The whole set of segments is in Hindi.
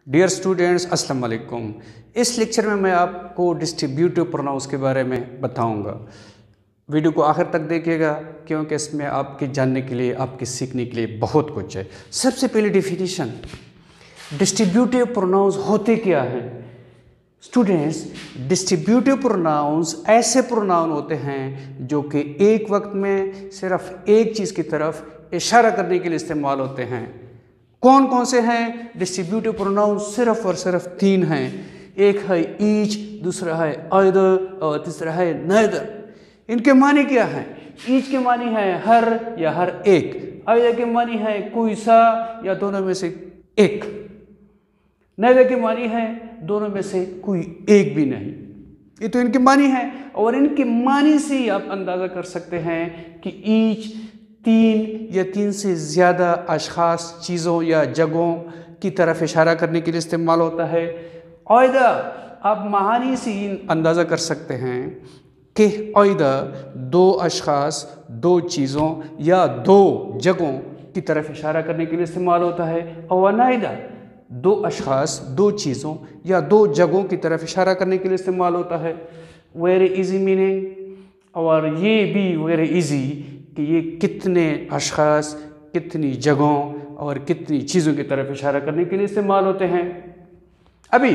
डियर स्टूडेंट्स, अस्सलाम वालेकुम। इस लेक्चर में मैं आपको डिस्ट्रीब्यूटिव प्रोनाउंस के बारे में बताऊंगा। वीडियो को आखिर तक देखिएगा क्योंकि इसमें आपके जानने के लिए, आपके सीखने के लिए बहुत कुछ है। सबसे पहले डेफिनेशन, डिस्ट्रीब्यूटिव प्रोनाउंस होते क्या हैं? स्टूडेंट्स, डिस्ट्रीब्यूटिव प्रोनाउंस ऐसे प्रोनाउन होते हैं जो कि एक वक्त में सिर्फ एक चीज़ की तरफ इशारा करने के लिए इस्तेमाल होते हैं। कौन कौन से हैं डिस्ट्रीब्यूटिव प्रोनाउन? सिर्फ और सिर्फ तीन हैं। एक है ईच, दूसरा है आइदर और तीसरा है नाइदर। इनके मानी क्या हैं? ईच के मानी है हर या हर एक, आइदर के मानी है कोई सा या दोनों में से एक, नाइदर के मानी है दोनों में से कोई एक भी नहीं। ये तो इनके मानी है, और इनके मानी से ही आप अंदाज़ा कर सकते हैं कि ईच तीन या तीन से ज़्यादा अशख़ास, चीज़ों या जगहों की तरफ इशारा करने के लिए इस्तेमाल होता है। आइदा आप मानी से ही अंदाज़ा कर सकते हैं कि आइदा दो अशख़ास, दो चीज़ों या दो जगहों की तरफ इशारा करने के लिए इस्तेमाल होता है। और नाइदा दो अशख़ास, दो चीज़ों या दो जगहों की तरफ इशारा करने के लिए इस्तेमाल होता है। वेरी इजी मीनिंग, और ये भी वेरी इजी कि ये कितने अशख़ास, कितनी जगहों और कितनी चीज़ों की तरफ इशारा करने के लिए इस्तेमाल होते हैं। अभी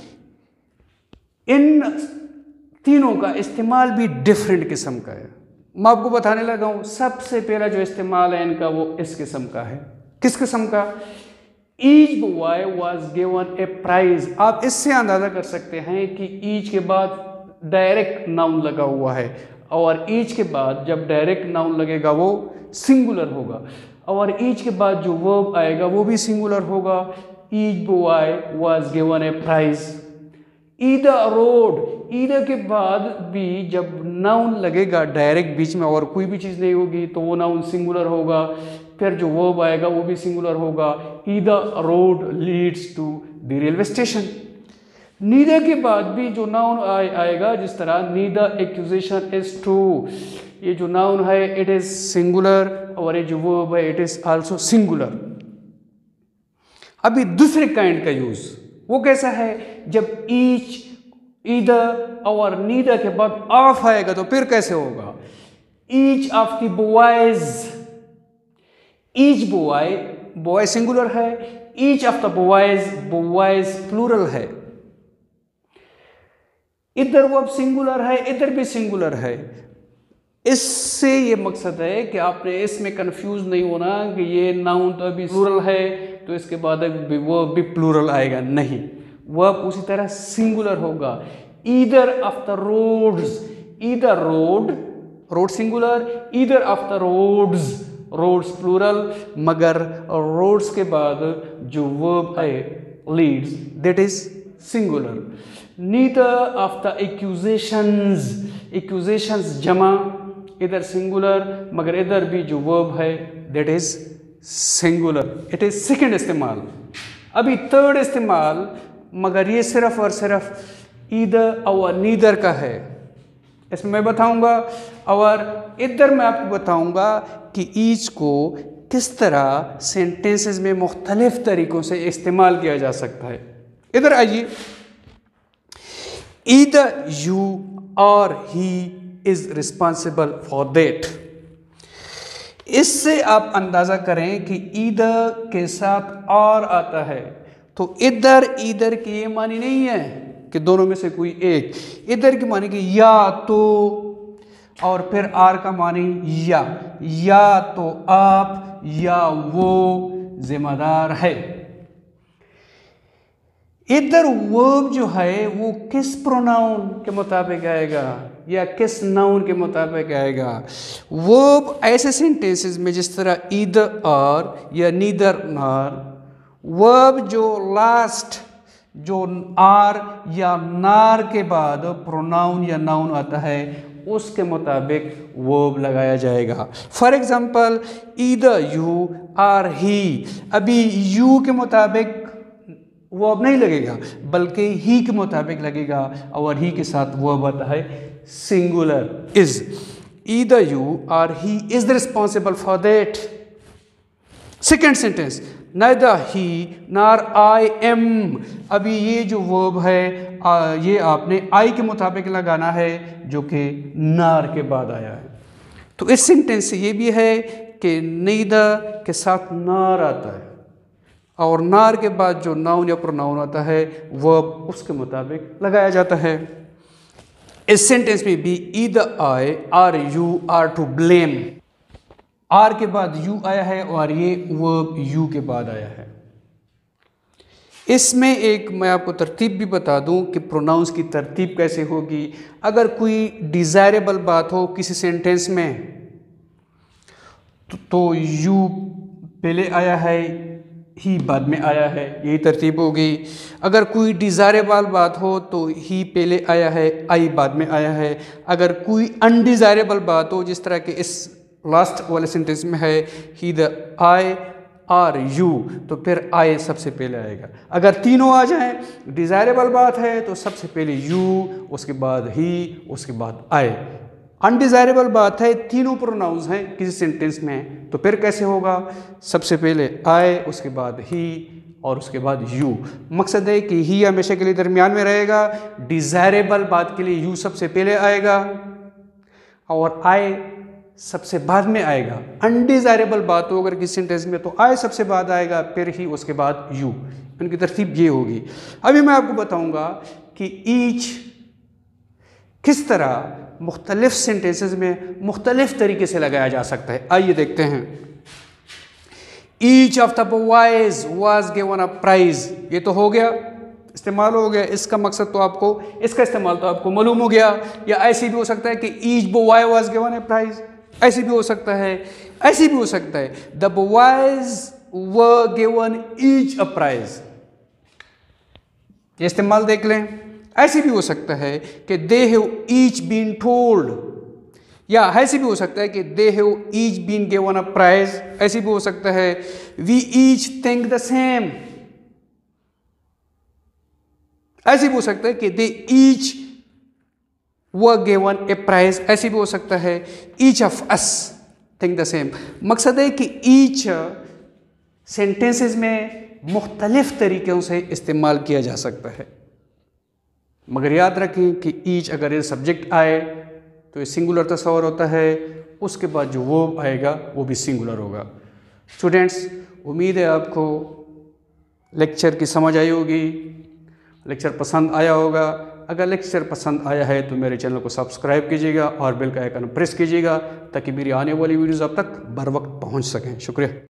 इन तीनों का इस्तेमाल भी डिफरेंट किस्म का है। मैं आपको बताने लगा हूँ। सबसे पहला जो इस्तेमाल है इनका वो इस किस्म का है। किस किस्म का? Each boy was given a prize. आप इससे अंदाज़ा कर सकते हैं कि ईच के बाद डायरेक्ट नाउन लगा हुआ है, और ईच के बाद जब डायरेक्ट नाउन लगेगा वो सिंगुलर होगा, और ईच के बाद जो वर्ब आएगा वो भी सिंगुलर होगा। Each boy was given a prize. Either road, either के बाद भी जब नाउन लगेगा डायरेक्ट बीच में और कोई भी चीज़ नहीं होगी तो वो नाउन सिंगुलर होगा। फिर जो वर्ब आएगा वो भी सिंगुलर होगा। Either road leads to the railway station. Neither के बाद भी जो नाउन आएगा, जिस तरह नीदर एक्यूजेशन इज ट्रू, ये जो नाउन है इट इज सिंगुलर, और ये जो वर्ब है इट इज आल्सो सिंगुलर। अभी दूसरे काइंड का यूज वो कैसा है? जब ईच, ईदर और नीदर के बाद ऑफ आएगा तो फिर कैसे होगा? Each of the boys, each boy, boy singular है। Each of the boys, boys plural है। इधर वो अब सिंगुलर है, इधर भी सिंगुलर है। इससे ये मकसद है कि आपने इसमें कंफ्यूज नहीं होना कि ये नाउन तो अभी प्लूरल है तो इसके बाद वो भी प्लूरल आएगा। नहीं, वह उसी तरह सिंगुलर होगा। Either of the roads, either road, road singular, either of the roads, roads plural, मगर रोड्स के बाद जो वर्ब है leads, that is singular. Neither of the accusations, accusations जमा, इधर सिंगुलर, मगर इधर भी जो वर्ब है that is singular. It is second इस्तेमाल। अभी थर्ड इस्तेमाल, मगर ये सिर्फ और सिर्फ ईदर और नीदर का है। इसमें मैं बताऊंगा, और इधर मैं आपको बताऊंगा कि ईच को किस तरह सेंटेंसेस में मुख्तलिफ तरीकों से इस्तेमाल किया जा सकता है। इधर आइए। Either you or he is responsible for that। इससे आप अंदाज़ा करें कि ईदर के साथ और आता है तो इधर, ईदर की ये मानी नहीं है कि दोनों में से कोई एक। इधर की मानी कि या तो, और फिर आर का मानी या तो आप या वो जिम्मेदार है। इधर वर्ब जो है वो किस प्रोनाउन के मुताबिक आएगा या किस नाउन के मुताबिक आएगा? वर्ब ऐसे सेंटेंसेस में जिस तरह ईदर और या नीदर नार, वर्ब जो लास्ट, जो आर या नार के बाद प्रोनाउन या नाउन आता है उसके मुताबिक वर्ब लगाया जाएगा। For example, either you are he, अभी यू के मुताबिक वो अब नहीं लगेगा बल्कि ही के मुताबिक लगेगा, और ही के साथ वो आता है singular is. Either you or he is the responsible for that. Second sentence, neither he nor I am। अभी ये जो वर्ब है ये आपने I के मुताबिक लगाना है जो कि नार के बाद आया है। तो इस सेंटेंस से ये भी है कि neither के साथ नार आता है और नार के बाद जो नाउन या प्रोनाउन आता है वर्ब उसके मुताबिक लगाया जाता है। इस सेंटेंस में भी either I or you are to blame। Are के बाद यू आया है और ये वर्ब यू के बाद आया है। इसमें एक मैं आपको तरतीब भी बता दूं कि प्रोनाउंस की तरतीब कैसे होगी। अगर कोई डिज़ायरेबल बात हो किसी सेंटेंस में तो यू पहले आया है, ही बाद में आया है, यही तरतीब होगी। अगर कोई डिज़ायरेबल बात हो तो ही पहले आया है, आई बाद में आया है। अगर कोई अनडिज़ायरेबल बात हो जिस तरह के इस लास्ट वाले सेंटेंस में है he the I are you, तो फिर आई सबसे पहले आएगा। अगर तीनों आ जाएं, डिज़ायरेबल बात है तो सबसे पहले यू, उसके बाद ही, उसके बाद आई। अनडिज़ायरेबल बात है, तीनों प्रोनाउंस हैं किसी सेंटेंस में, तो फिर कैसे होगा? सबसे पहले आई, उसके बाद ही और उसके बाद यू। मकसद है कि ही हमेशा के लिए दरमियान में रहेगा, डिज़ायरेबल बात के लिए यू सबसे पहले आएगा और आई सबसे बाद में आएगा। अनडिज़ायरेबल बात हो अगर किसी सेंटेंस में तो आई सबसे बाद आएगा, फिर ही उसके बाद यू। इनकी तरतीब ये होगी। अभी मैं आपको बताऊंगा कि ईच किस तरह मुख्तलिफ सेंटेंसेस में मुख्तलिफ तरीके से लगाया जा सकता है। आइए देखते हैं। Each of the boys was given a prize, ये तो हो गया, इस्तेमाल हो गया। इसका मकसद तो आपको, इसका इस्तेमाल तो आपको मालूम हो गया। या ऐसे भी हो सकता है कि each boy was given a prize, ऐसे भी हो सकता है, ऐसे भी हो सकता है the boys were given each a prize, ये इस्तेमाल देख लें। ऐसे भी हो सकता है कि they have each been told, या ऐसे भी हो सकता है कि they have each been given a prize. ऐसे भी हो सकता है we each think the same. ऐसे भी हो सकता है कि they each were given a prize. ऐसे भी हो सकता है each of us think the same. मकसद है कि ईच सेंटेंसेस में मुख्तलिफ तरीक़ों से इस्तेमाल किया जा सकता है, मगर याद रखें कि ईच अगर ये सब्जेक्ट आए तो ये सिंगुलर तस्वर होता है, उसके बाद जो वर्ब आएगा वो भी सिंगुलर होगा। स्टूडेंट्स, उम्मीद है आपको लेक्चर की समझ आई होगी, लेक्चर पसंद आया होगा। अगर लेक्चर पसंद आया है तो मेरे चैनल को सब्सक्राइब कीजिएगा और बेल का आइकन प्रेस कीजिएगा ताकि मेरी आने वाली वीडियोज़ आप तक बर वक्त पहुँच सकें। शुक्रिया।